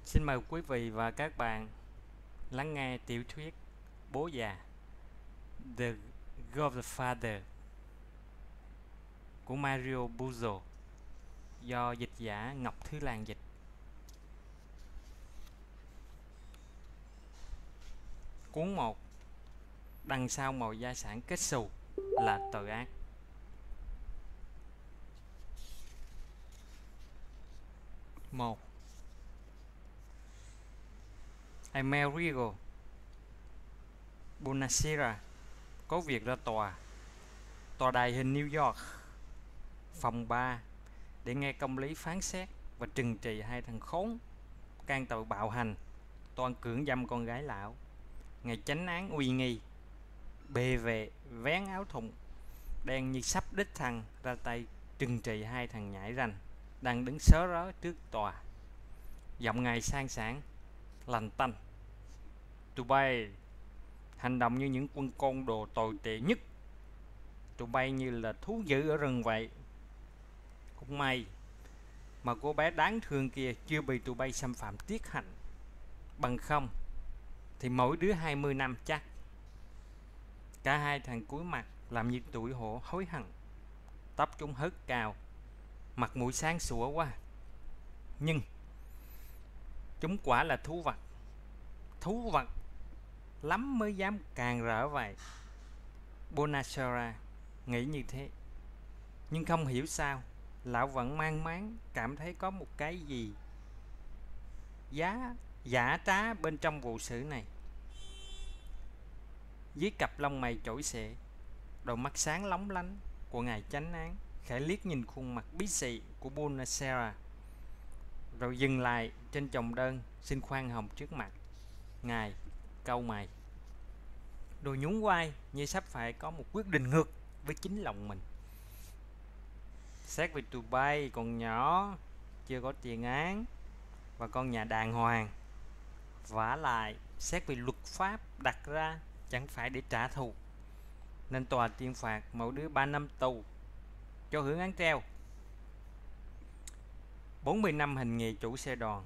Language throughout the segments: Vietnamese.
Xin mời quý vị và các bạn lắng nghe tiểu thuyết Bố già The Godfather của Mario Puzo do dịch giả Ngọc Thứ Lan dịch. Cuốn 1. Đằng sau mọi gia sản kết xù là tội ác. Một. Amerigo Bonasera có việc ra tòa đài hình New York, phòng 3, để nghe công lý phán xét và trừng trị hai thằng khốn can tội bạo hành, toan cưỡng dâm con gái lão. Ngày chánh án uy nghi, bề vệ vén áo thụng, đen như sắp đích thân ra tay trừng trị hai thằng nhãi ranh đang đứng sớ rớ trước tòa. Giọng ngài sang sảng, lành tanh. Tụi bay hành động như những quân côn đồ tồi tệ nhất. Tụi bay như là thú dữ ở rừng vậy. Cũng may mà cô bé đáng thương kia chưa bị tụi bay xâm phạm tiết hạnh. Bằng không thì mỗi đứa 20 năm chắc. Cả hai thằng cúi mặt làm như tuổi hổ hối hận. Tóc chúng hớt cao, mặt mũi sáng sủa quá. Nhưng chúng quả là thú vật lắm mới dám càng rỡ vậy. Bonasera nghĩ như thế, nhưng không hiểu sao lão vẫn mang máng cảm thấy có một cái gì giả trá bên trong vụ xử này. Dưới cặp lông mày chổi xệ, đôi mắt sáng lóng lánh của ngài chánh án khẽ liếc nhìn khuôn mặt bí xị của Bonasera, rồi dừng lại trên chồng đơn xin khoan hồng trước mặt ngài, cau mày, rồi nhún vai như sắp phải có một quyết định ngược với chính lòng mình. Xét về tụi bay còn nhỏ, chưa có tiền án và con nhà đàng hoàng, vả lại xét về luật pháp đặt ra chẳng phải để trả thù, nên tòa tuyên phạt mỗi đứa 3 năm tù cho hưởng án treo. 40 năm hành nghề chủ xe đòn,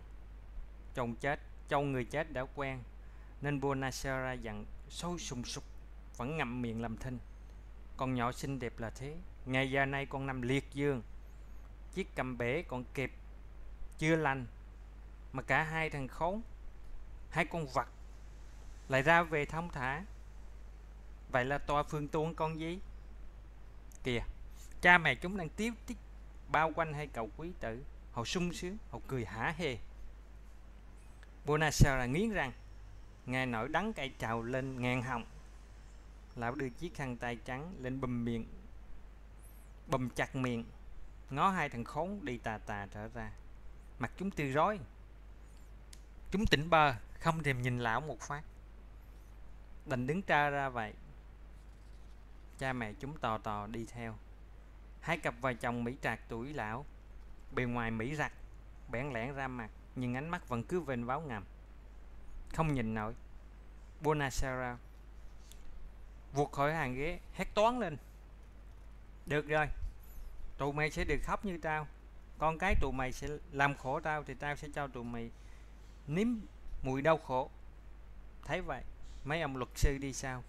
chồng người chết đã quen, nên Bonasera dặn sôi sùng sục vẫn ngậm miệng làm thinh. Con nhỏ xinh đẹp là thế, ngày giờ nay con nằm liệt giường, chiếc cầm bể còn kẹp chưa lành, mà cả hai thằng khốn, hai con vật lại ra về thông thả. Vậy là tòa phường tuôn con gì? Kìa, cha mẹ chúng đang tiếu tích bao quanh hai cậu quý tử. Họ sung sướng, họ cười hả hê. Bonasera nghiến răng, nghe nỗi đắng cay trào lên ngàn họng. Lão đưa chiếc khăn tay trắng lên bầm chặt miệng, ngó hai thằng khốn đi tà tà trở ra. Mặt chúng tươi rói, chúng tỉnh bơ, không thèm nhìn lão một phát, đành đứng tra ra vậy. Cha mẹ chúng tò đi theo. Hai cặp vợ chồng Mỹ trạc tuổi lão, bề ngoài Mỹ rặt, bẽn lẽn ra mặt, nhưng ánh mắt vẫn cứ vênh váo ngầm. Không nhìn nổi, Bonasera vụt khỏi hàng ghế, hét toáng lên. Được rồi, tụi mày sẽ được khóc như tao. Con cái tụi mày sẽ làm khổ tao thì tao sẽ cho tụi mày nếm mùi đau khổ. Thấy vậy, mấy ông luật sư đi sau,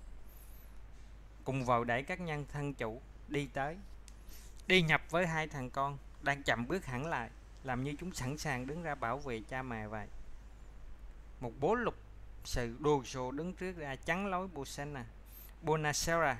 cùng vào đẩy các nhân thân chủ đi tới, đi nhập với hai thằng con đang chậm bước hẳn lại, làm như chúng sẵn sàng đứng ra bảo vệ cha mẹ vậy. Một bố luật sự đồ sộ đứng trước ra chắn lối Bonasera.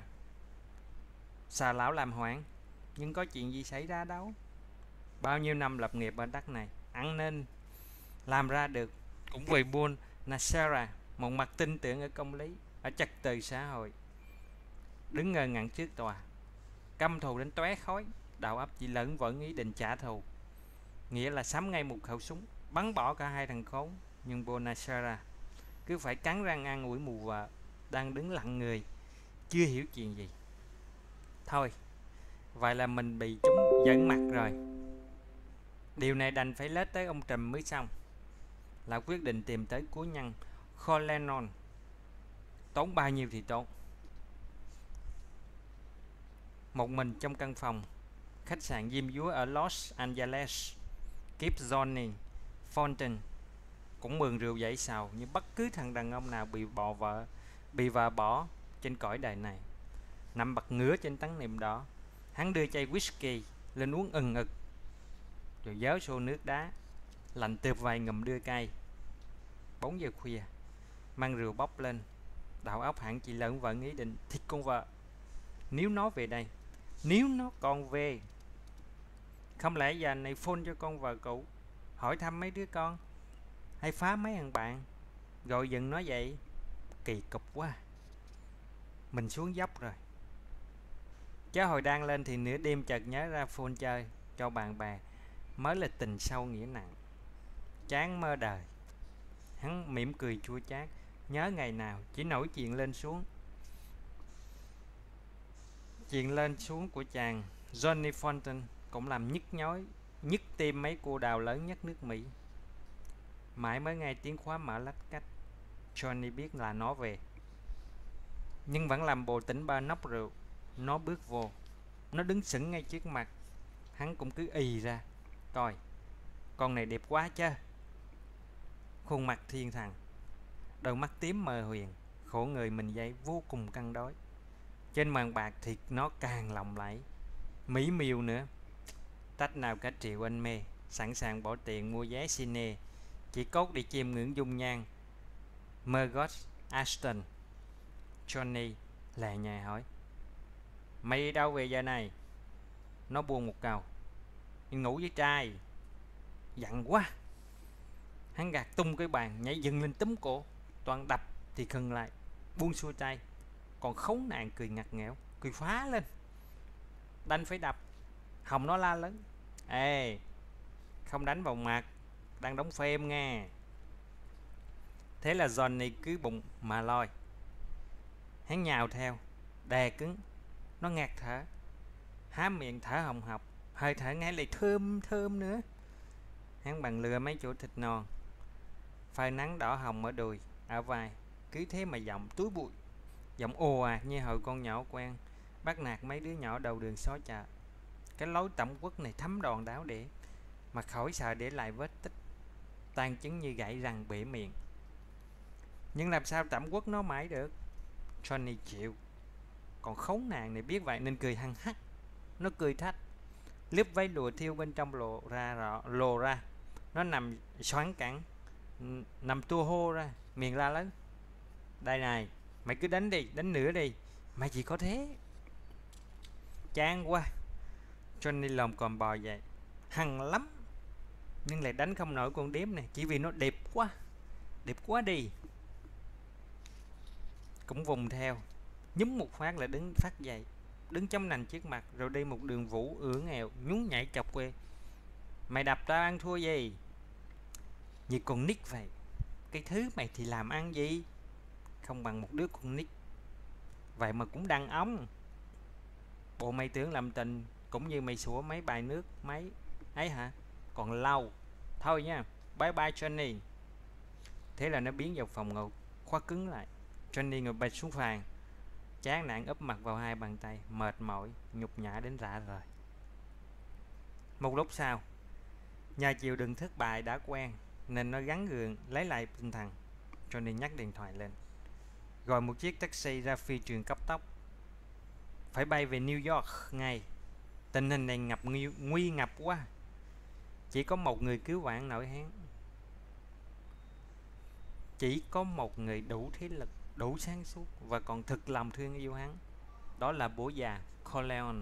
Xà lão làm hoảng, nhưng có chuyện gì xảy ra đâu. Bao nhiêu năm lập nghiệp ở đất này, ăn nên làm ra được. Cũng vì Bonasera, một mặt tin tưởng ở công lý, ở trật tự xã hội, đứng ngơ ngẩn trước tòa, căm thù đến tóe khói. Đầu óc chỉ lẫn vẫn ý định trả thù, nghĩa là sắm ngay một khẩu súng bắn bỏ cả hai thằng khốn. Nhưng Bonasera cứ phải cắn răng an ủi mù vợ đang đứng lặng người, chưa hiểu chuyện gì. Thôi, vậy là mình bị chúng giận mặt rồi, điều này đành phải lết tới ông Trùm mới xong. Là quyết định tìm tới cố nhân Corleone, tốn bao nhiêu thì tốn. Một mình trong căn phòng khách sạn diêm dúa ở Los Angeles, Keep Johnny Fountain cũng mừng rượu dậy sầu như bất cứ thằng đàn ông nào bị vợ bỏ trên cõi đời này. Nằm bật ngửa trên tấm nệm đỏ, hắn đưa chai whisky lên uống ừng ực, rồi vớ xô nước đá lạnh tượp vài ngụm đưa cay. 4 giờ khuya, mang rượu bốc lên, đầu óc hẳn chỉ lợn vợn ý định thịt con vợ. Nếu nó về đây, nếu nó còn về, không lẽ giờ này phone cho con vợ cũ, hỏi thăm mấy đứa con, hay phá mấy thằng bạn, gọi giận nó vậy. Kỳ cục quá. Mình xuống dốc rồi. Chứ hồi đang lên thì nửa đêm chợt nhớ ra phone chơi cho bạn bè, mới là tình sâu nghĩa nặng. Chán mơ đời. Hắn mỉm cười chua chát, nhớ ngày nào chỉ nổi chuyện lên xuống của chàng Johnny Fontaine cũng làm nhức tim mấy cô đào lớn nhất nước Mỹ. Mãi mới nghe tiếng khóa mở lách cách, Johnny biết là nó về, nhưng vẫn làm bộ tỉnh bơ nốc rượu. Nó bước vô, nó đứng sững ngay trước mặt. Hắn cũng cứ ì ra coi, con này đẹp quá chứ. Khuôn mặt thiên thần, đôi mắt tím mờ huyền, khổ người mình dây vô cùng cân đối. Trên màn bạc thì nó càng lộng lẫy, mỹ miều nữa. Tách nào cả triệu anh mê, sẵn sàng bỏ tiền mua vé cine, chỉ cốt để chiêm ngưỡng dung nhan Margot Ashton. Johnny lẹ nhẹ hỏi, mày đi đâu về giờ này? Nó buông một câu, ngủ với trai. Giận quá. Hắn gạt tung cái bàn, nhảy dừng lên túm cổ. Toàn đập thì khừng lại, buông xuôi tay. Còn khốn nạn cười ngặt nghẽo, cười phá lên. Đành phải đập. Hồng nó la lớn, ê, không đánh vào mặt, đang đóng phim nghe. Thế là Johnny cứ bụng mà loi. Hắn nhào theo, đè cứng. Nó ngạt thở, há miệng thở hồng hộc, hơi thở ngay lại thơm thơm nữa. Hắn bằng lừa mấy chỗ thịt non, phơi nắng đỏ hồng ở đùi, ở vai. Cứ thế mà giọng túi bụi, giọng ồ ạt như hồi con nhỏ quen bắt nạt mấy đứa nhỏ đầu đường xó chợ. Cái lối tẩm quất này thấm đòn đáo để mà khỏi sợ để lại vết tích tan chứng như gãy răng bể miệng. Nhưng làm sao tẩm quất nó mãi được? Johnny chịu. Còn khốn nạn này biết vậy nên cười hăng hắc. Nó cười thách, lớp váy lụa thiêu bên trong lồ ra. Nó nằm xoắn cẳng, nằm tua hô ra, miệng la lớn, đây này, mày cứ đánh đi, đánh nữa đi, mày chỉ có thế. Chán quá. Johnny lồm còm bò dậy, hăng lắm, nhưng lại đánh không nổi con điếm này, chỉ vì nó đẹp quá đi. Cũng vùng theo, nhúm một phát là đứng phát dậy, đứng chống nành trước mặt, rồi đi một đường vũ ưỡn èo, nhún nhảy chọc quê. Mày đập tao ăn thua gì? Như con nít vậy. Cái thứ mày thì làm ăn gì? Không bằng một đứa con nít. Vậy mà cũng đàn ông. Bộ mày tưởng làm tình cũng như mày sủa mấy bài nước mấy ấy hả? Còn lâu. Thôi nha, bye bye Johnny. Thế là nó biến vào phòng ngủ, khóa cứng lại. Johnny ngồi bệt xuống phàn, chán nản úp mặt vào hai bàn tay, mệt mỏi, nhục nhã đến rã rời. Một lúc sau, nhờ chịu đựng thất bại đã quen nên nó gắng gượng lấy lại tinh thần. Johnny nhắc điện thoại lên, gọi một chiếc taxi ra phi trường cấp tốc, phải bay về New York ngay. Tình hình này nguy ngập quá. Chỉ có một người cứu vãn nổi hắn. Chỉ có một người đủ thế lực, đủ sáng suốt và còn thực lòng thương yêu hắn. Đó là bố già Corleone.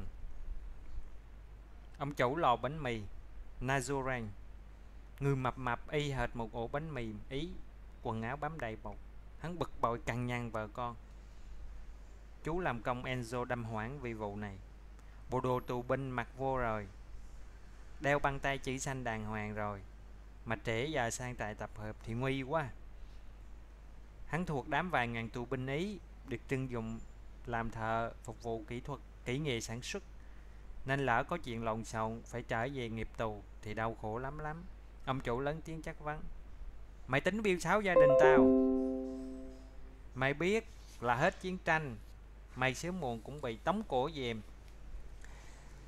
Ông chủ lò bánh mì Nazoran, người mập mạp y hệt một ổ bánh mì Ý, quần áo bám đầy bột. Hắn bực bội cằn nhằn vợ con. Chú làm công Enzo đâm hoảng vì vụ này. Bộ đồ tù binh mặc vô rồi, đeo băng tay chỉ xanh đàng hoàng rồi, mà trễ giờ sang trại tập hợp thì nguy quá. Hắn thuộc đám vài ngàn tù binh Ý được trưng dụng làm thợ phục vụ kỹ nghệ sản xuất, nên lỡ có chuyện lộn xộn phải trở về nghiệp tù thì đau khổ lắm. Ông chủ lớn tiếng chất vấn, mày tính biêu xáo gia đình tao? Mày biết là hết chiến tranh, mày sớm muộn cũng bị tống cổ về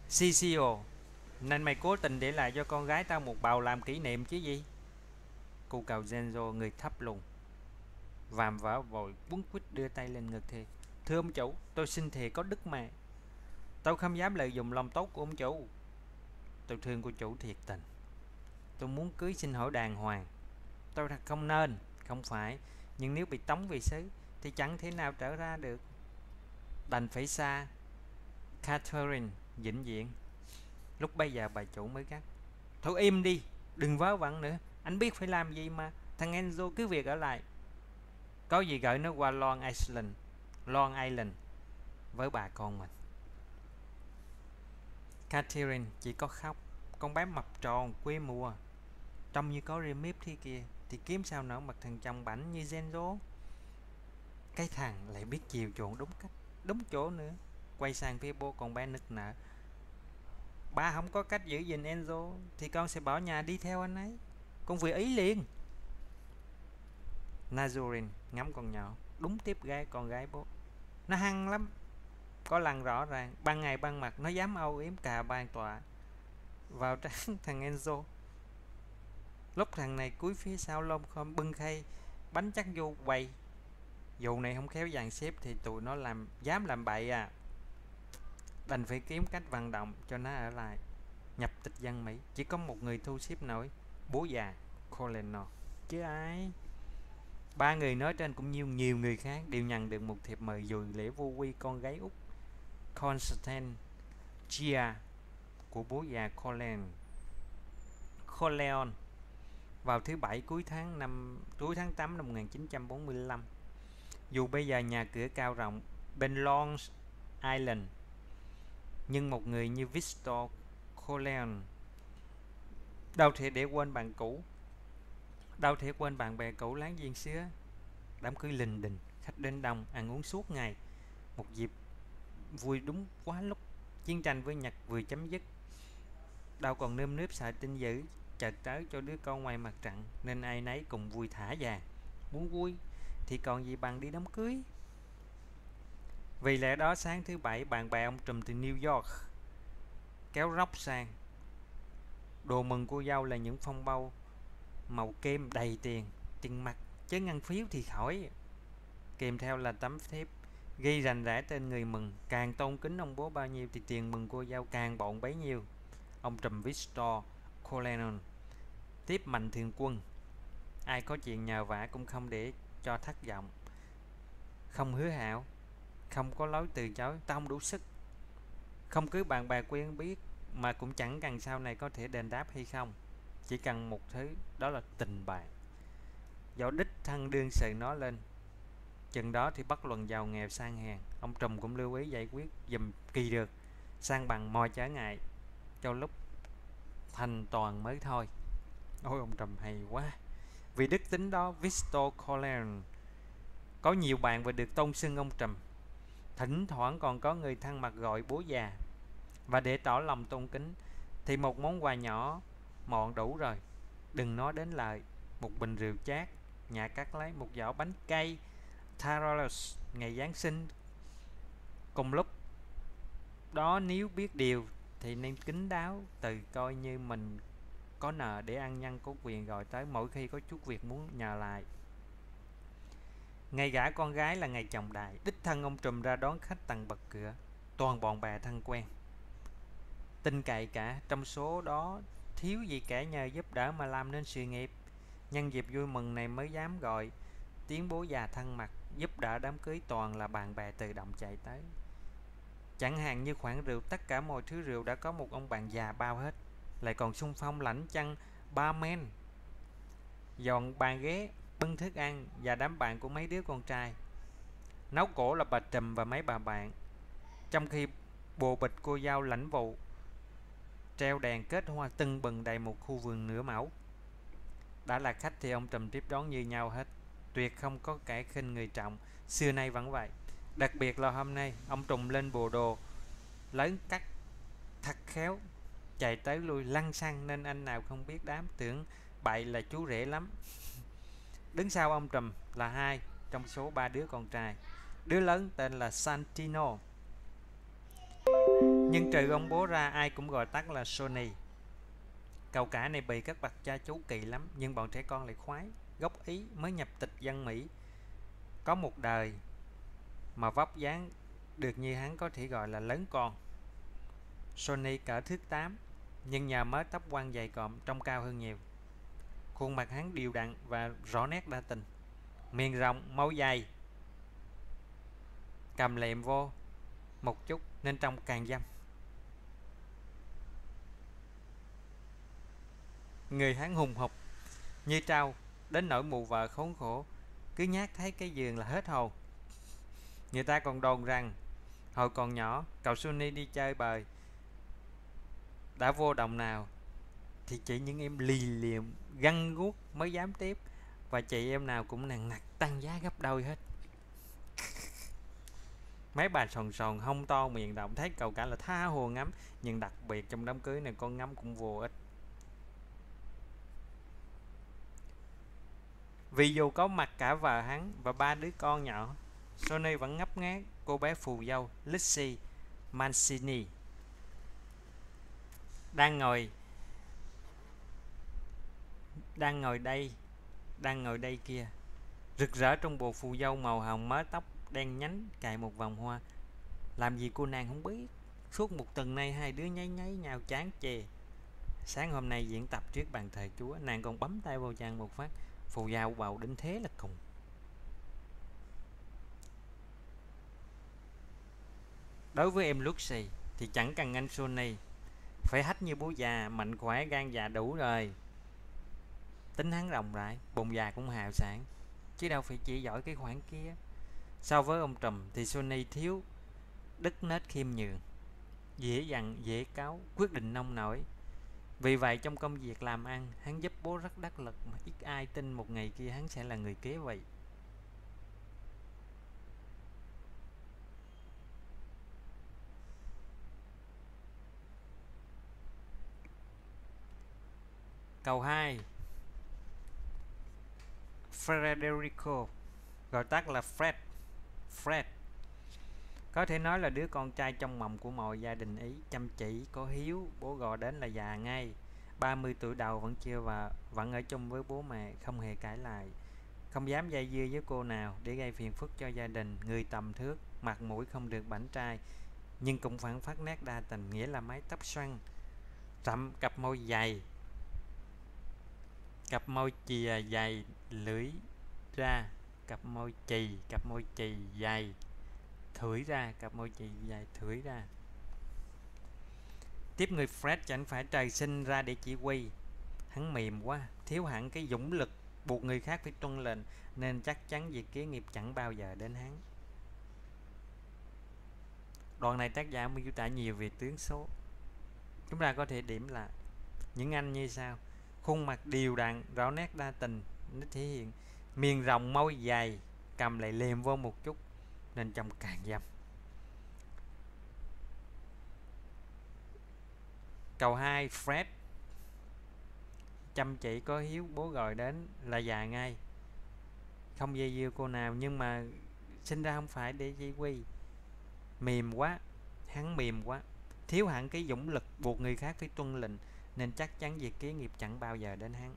Sicily, nên mày cố tình để lại cho con gái tao một bào làm kỷ niệm chứ gì? Cu cầu Genzo người thấp lùn vàm vỡ vội quấn quýt đưa tay lên ngực thề: "Thưa ông chủ, tôi xin thề có đức mà. Tôi không dám lợi dụng lòng tốt của ông chủ. Tôi thương cô chủ thiệt tình. Tôi muốn cưới xin hỏi đàng hoàng. Tôi thật không nên, không phải. Nhưng nếu bị tống về xứ thì chẳng thể nào trở ra được. Đành phải xa." Catherine vĩnh viễn. Lúc bây giờ bà chủ mới gắt: "Thôi im đi, đừng vớ vẩn nữa. Anh biết phải làm gì mà. Thằng Enzo cứ việc ở lại. Có gì gửi nó qua Long Island với bà con mình." Catherine chỉ có khóc. Con bé mập tròn quê mùa, trông như có rê mếp thế kia, thì kiếm sao nở mặt thằng chồng bảnh như Genzo. Cái thằng lại biết chiều chuộng đúng cách, đúng chỗ nữa. Quay sang phía bố con bé nức nở: "Ba không có cách giữ gìn Enzo thì con sẽ bỏ nhà đi theo anh ấy. Con vừa ý liền." Nazarene ngắm con nhỏ, đúng tiếp con gái bố. Nó hăng lắm. Có lần rõ ràng, ban ngày ban mặt nó dám âu yếm cà ban tọa vào trán thằng Enzo. Lúc thằng này cúi phía sau lom khom bưng khay bánh chắc vô quầy. Vụ này không khéo dàn xếp thì tụi nó dám làm bậy à. Đành phải kiếm cách vận động cho nó ở lại. Nhập tịch dân Mỹ chỉ có một người thu xếp nổi: bố già Colonel, chứ ai. Ba người nói trên cũng như nhiều người khác đều nhận được một thiệp mời dự lễ vô quy con gái út Constance Gia của bố già Corleone vào thứ Bảy cuối tháng 8 năm 1945. Dù bây giờ nhà cửa cao rộng bên Long Island, nhưng một người như Victor Corleone đâu thể để quên bạn cũ, đâu thể quên bạn bè cũ láng giềng xưa. Đám cưới linh đình, khách đến đông, ăn uống suốt ngày. Một dịp vui đúng quá lúc. Chiến tranh với Nhật vừa chấm dứt, đâu còn nơm nớp sợ tin dữ chợt tới cho đứa con ngoài mặt trận, nên ai nấy cùng vui thả vàng. Muốn vui thì còn gì bằng đi đám cưới. Vì lẽ đó sáng thứ Bảy, bạn bè ông trùm từ New York kéo róc sang. Đồ mừng cô dâu là những phong bao màu kem đầy tiền mặt, chứ ngân phiếu thì khỏi. Kèm theo là tấm thiếp ghi rành rẽ tên người mừng. Càng tôn kính ông bố bao nhiêu thì tiền mừng cô dâu càng bộn bấy nhiêu. Ông trùm Victor Corleone tiếp mạnh thường quân. Ai có chuyện nhờ vả cũng không để cho thất vọng, không hứa hẹn, không có lối từ chối. Tao không đủ sức. Không cứ bạn bè quen biết, mà cũng chẳng cần sau này có thể đền đáp hay không. Chỉ cần một thứ, đó là tình bạn. Do đích thân đương sự nó lên. Chừng đó thì bất luận giàu nghèo sang hèn, ông trùm cũng lưu ý giải quyết dùm kỳ được, sang bằng mọi trở ngại, cho lúc thành toàn mới thôi. Ôi ông trùm hay quá. Vì đức tính đó, Victor Corleone có nhiều bạn và được tôn xưng ông trùm. Thỉnh thoảng còn có người thân mật gọi bố già. Và để tỏ lòng tôn kính thì một món quà nhỏ mọn đủ rồi. Đừng nói đến lời. Một bình rượu chát, nhà cắt lấy một giỏ bánh cây Tarolos ngày Giáng sinh. Cùng lúc đó, nếu biết điều thì nên kín đáo từ coi như mình có nợ để ăn nhân có quyền gọi tới mỗi khi có chút việc muốn nhờ lại. Ngày gả con gái là ngày chồng đại. Đích thân ông trùm ra đón khách tầng bậc cửa, toàn bọn bè thân quen tin cậy cả. Trong số đó thiếu gì kẻ nhờ giúp đỡ mà làm nên sự nghiệp. Nhân dịp vui mừng này mới dám gọi tiếng bố già thân mật. Giúp đỡ đám cưới toàn là bạn bè tự động chạy tới. Chẳng hạn như khoản rượu, tất cả mọi thứ rượu đã có một ông bạn già bao hết, lại còn xung phong lãnh chăn barman, dọn bàn ghế, bưng thức ăn, và đám bạn của mấy đứa con trai. Nấu cổ là bà Trùm và mấy bà bạn. Trong khi bồ bịch cô dâu lãnh vụ treo đèn kết hoa tưng bừng đầy một khu vườn nửa mẫu. Đã là khách thì ông Trùm tiếp đón như nhau hết, tuyệt không có kẻ khinh người trọng. Xưa nay vẫn vậy. Đặc biệt là hôm nay, ông Trùm lên bộ đồ lớn cắt thật khéo, chạy tới lui lăn xăng, nên anh nào không biết đám tưởng bậy là chú rể lắm. Đứng sau ông Trùm là hai trong số ba đứa con trai. Đứa lớn tên là Santino, nhưng trừ ông bố ra ai cũng gọi tắt là Sonny. Cậu cả này bị các bậc cha chú kỳ lắm, nhưng bọn trẻ con lại khoái. Gốc Ý mới nhập tịch dân Mỹ, có một đời mà vóc dáng được như hắn có thể gọi là lớn con. Sonny cỡ thước 8, nhưng nhờ mớ tóc quăn dày cộm trông cao hơn nhiều. Khuôn mặt hắn đều đặn và rõ nét đa tình, miệng rộng, môi dày, cầm lệm vô một chút nên trông càng dâm. Người hắn hùng hục như trâu, đến nỗi mụ vợ khốn khổ cứ nhát thấy cái giường là hết hồn. Người ta còn đồn rằng hồi còn nhỏ, cậu Sonny đi chơi bời, đã vô đồng nào thì chỉ những em lì liệm găng guốc mới dám tiếp, và chị em nào cũng nằng nặc tăng giá gấp đôi hết. Mấy bà sòn sòn hông to miệng rộng thấy cậu cả là tha hồ ngắm, nhưng đặc biệt trong đám cưới này con ngắm cũng vô ích. Vì dù có mặt cả vợ hắn và 3 đứa con nhỏ, Sonny vẫn ngấp nghé cô bé phù dâu Lizzie Mancini đang ngồi đây kia, rực rỡ trong bộ phù dâu màu hồng, mớ tóc đen nhánh cài một vòng hoa. Làm gì cô nàng không biết, suốt một tuần nay hai đứa nháy nháy nhau chán chê. Sáng hôm nay diễn tập trước bàn thờ Chúa, nàng còn bấm tay vào chàng một phát, phù dâu bầu đến thế là cùng. Đối với em Lucy thì chẳng cần anh Sonny phải hách như bố già, mạnh khỏe gan dạ đủ rồi. Tính hắn rộng rãi, bụng già cũng hào sản, chứ đâu phải chỉ giỏi cái khoản kia. So với ông Trùm thì Sonny thiếu đức nết khiêm nhường, dễ dằn dễ cáu, quyết định nông nổi. Vì vậy trong công việc làm ăn, hắn giúp bố rất đắc lực, mà ít ai tin một ngày kia hắn sẽ là người kế vị. Câu 2. Federico, gọi tắt là Fred, có thể nói là đứa con trai trong mộng của mọi gia đình Ý, chăm chỉ, có hiếu, bố gọi đến là già ngay. 30 tuổi đầu vẫn chưa và vẫn ở chung với bố mẹ, không hề cãi lại, không dám dây dưa với cô nào để gây phiền phức cho gia đình. Người tầm thước, mặt mũi không được bảnh trai, nhưng cũng phản phát nét đa tình, nghĩa là mái tóc xoăn rậm, cặp môi chìa dày lưỡi ra, cặp môi chì dày thưởi ra. Tiếp người Fred chẳng phải trời sinh ra để chỉ huy, hắn mềm quá, thiếu hẳn cái dũng lực buộc người khác phải tuân lệnh, nên chắc chắn việc kế nghiệp chẳng bao giờ đến hắn. Đoạn này tác giả miêu tả nhiều về tướng số. Chúng ta có thể điểm là những anh như sau: khuôn mặt đều đặn, rõ nét đa tình, nó thể hiện, miệng rộng môi dày, cầm lại liềm vô một chút nên trông càng dâm. Câu 2. Fred chăm chỉ có hiếu, bố gọi đến là già ngay, không dây dưa cô nào, nhưng mà sinh ra không phải để chỉ huy. Hắn mềm quá, thiếu hẳn cái dũng lực buộc người khác phải tuân lệnh, nên chắc chắn việc kế nghiệp chẳng bao giờ đến hắn.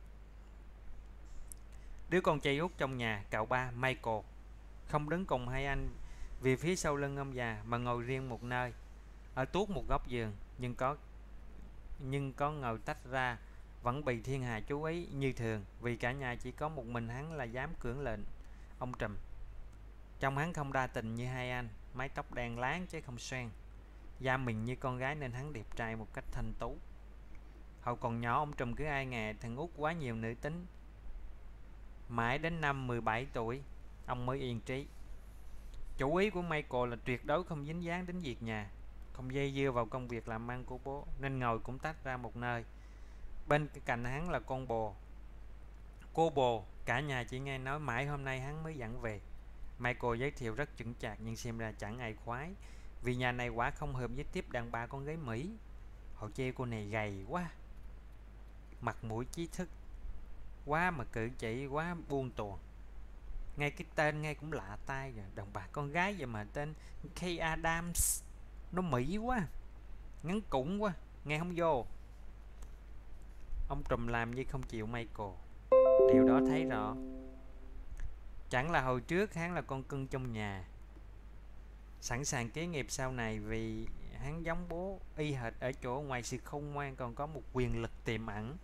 Đứa con trai út trong nhà, cậu ba Michael, không đứng cùng hai anh vì phía sau lưng ông già, mà ngồi riêng một nơi ở tuốt một góc giường, nhưng có ngồi tách ra vẫn bị thiên hà chú ý như thường, vì cả nhà chỉ có một mình hắn là dám cưỡng lệnh. Ông Trùm, trông hắn không đa tình như hai anh, mái tóc đen láng chứ không xoăn, da mình như con gái nên hắn đẹp trai một cách thanh tú. Hồi còn nhỏ ông Trùm cứ ai ngờ thằng út quá nhiều nữ tính, mãi đến năm 17 tuổi ông mới yên trí. Chủ ý của Michael là tuyệt đối không dính dáng đến việc nhà, không dây dưa vào công việc làm ăn của bố, nên ngồi cũng tách ra một nơi. Bên cạnh hắn là cô bồ, cả nhà chỉ nghe nói, mãi hôm nay hắn mới dẫn về. Michael giới thiệu rất chững chạc, nhưng xem ra chẳng ai khoái, vì nhà này quả không hợp với tiếp đàn bà con gái Mỹ. Họ chê cô này gầy quá, mặt mũi trí thức quá, mà cử chỉ quá buông tuồng. Ngay cái tên nghe cũng lạ tai rồi, đàn bà con gái vậy mà tên Kay Adams, nó Mỹ quá, ngắn củng quá, nghe không vô. Ông trùm làm như không chịu Michael. Điều đó thấy rõ. Chẳng là hồi trước hắn là con cưng trong nhà, sẵn sàng kế nghiệp sau này vì hắn giống bố y hệt ở chỗ ngoài sự khôn ngoan còn có một quyền lực tiềm ẩn.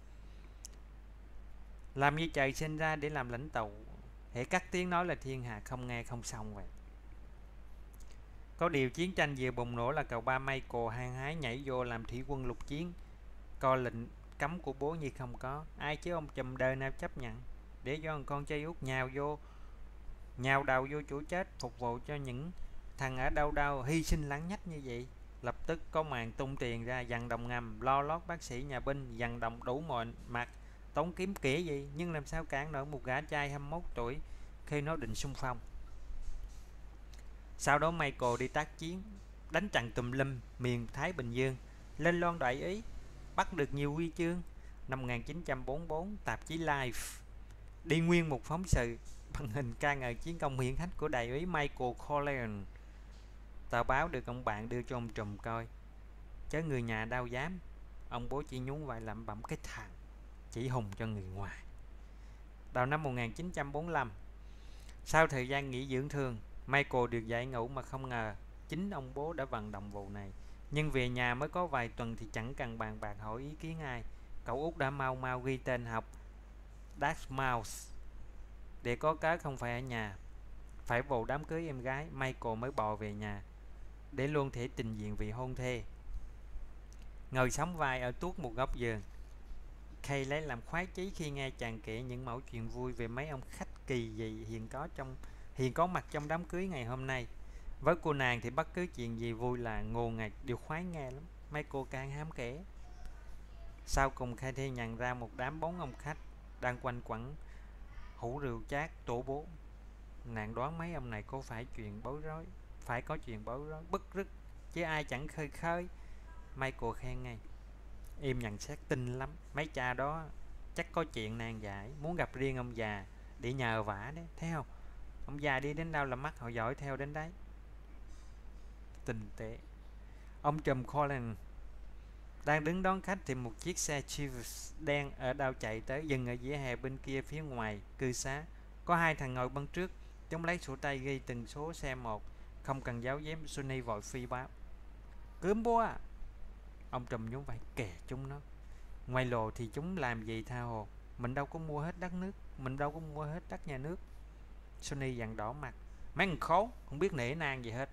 Làm như trời sinh ra để làm lãnh tụ, hễ cắt tiếng nói là thiên hạ không nghe không xong vậy. Có điều chiến tranh vừa bùng nổ là cậu ba Michael hăng hái nhảy vô làm thủy quân lục chiến, coi lệnh cấm của bố như không có. Ai chứ ông chùm đời nào chấp nhận để cho con trai út nhào đầu vô chỗ chết, phục vụ cho những thằng ở đâu đâu hy sinh lắng nhách như vậy. Lập tức có màn tung tiền ra dằn đồng ngầm, lo lót bác sĩ nhà binh, dằn đồng đủ mọi mặt, tống kiếm kỹ gì, nhưng làm sao cản nổi một gã trai 21 tuổi khi nó định xung phong. Sau đó Michael đi tác chiến, đánh trận tùm lum miền Thái Bình Dương, lên loan đại Ý, bắt được nhiều huy chương. Năm 1944, tạp chí Life đi nguyên một phóng sự bằng hình ca ngợi chiến công hiển hách của đại úy Michael Corleone. Tờ báo được ông bạn đưa cho ông trùm coi, chớ người nhà đâu dám. Ông bố chỉ nhún vai lẩm bẩm cái thằng chỉ hùng cho người ngoài. Đầu năm 1945, sau thời gian nghỉ dưỡng thương, Michael được giải ngũ mà không ngờ chính ông bố đã vận động vụ này. Nhưng về nhà mới có vài tuần thì chẳng cần bàn bạc hỏi ý kiến ai, cậu út đã mau ghi tên học Dartmouth để có cớ không phải ở nhà. Phải vụ đám cưới em gái, Michael mới bò về nhà để luôn thể trình diện vị hôn thê. Ngồi sóng vai ở tuốt một góc giường, Kay lấy làm khoái chí khi nghe chàng kể những mẩu chuyện vui về mấy ông khách kỳ dị hiện có mặt trong đám cưới ngày hôm nay. Với cô nàng thì bất cứ chuyện gì vui là ngồ ngạt đều khoái nghe lắm. Michael càng hám kể. Sau cùng Kay thì nhận ra một đám bốn ông khách đang quanh quẩn hũ rượu chát tổ bố. Nàng đoán mấy ông này có phải có chuyện bối rối bức rứt chứ ai chẳng khơi khơi. Michael khen ngay. Im nhận xét tinh lắm, mấy cha đó chắc có chuyện nan giải, muốn gặp riêng ông già để nhờ vả đấy, thấy không? Ông già đi đến đâu là mắt họ dõi theo đến đấy. Tinh tế. Ông trùm Colin đang đứng đón khách thì một chiếc xe Chevy đen ở đâu chạy tới, dừng ở vỉa hè bên kia phía ngoài cư xá. Có hai thằng ngồi bên trước, chúng lấy sổ tay ghi từng số xe một, không cần giấu giếm. Sonny vội phi báo. Cướm bố à? Ông trùm nhún vai kè chúng nó. Ngoài lồ thì chúng làm gì tha hồ, mình đâu có mua hết đất nước, mình đâu có mua hết đất nhà nước. Sonny dằn đỏ mặt. Mấy thằng khốn, không biết nể nang gì hết.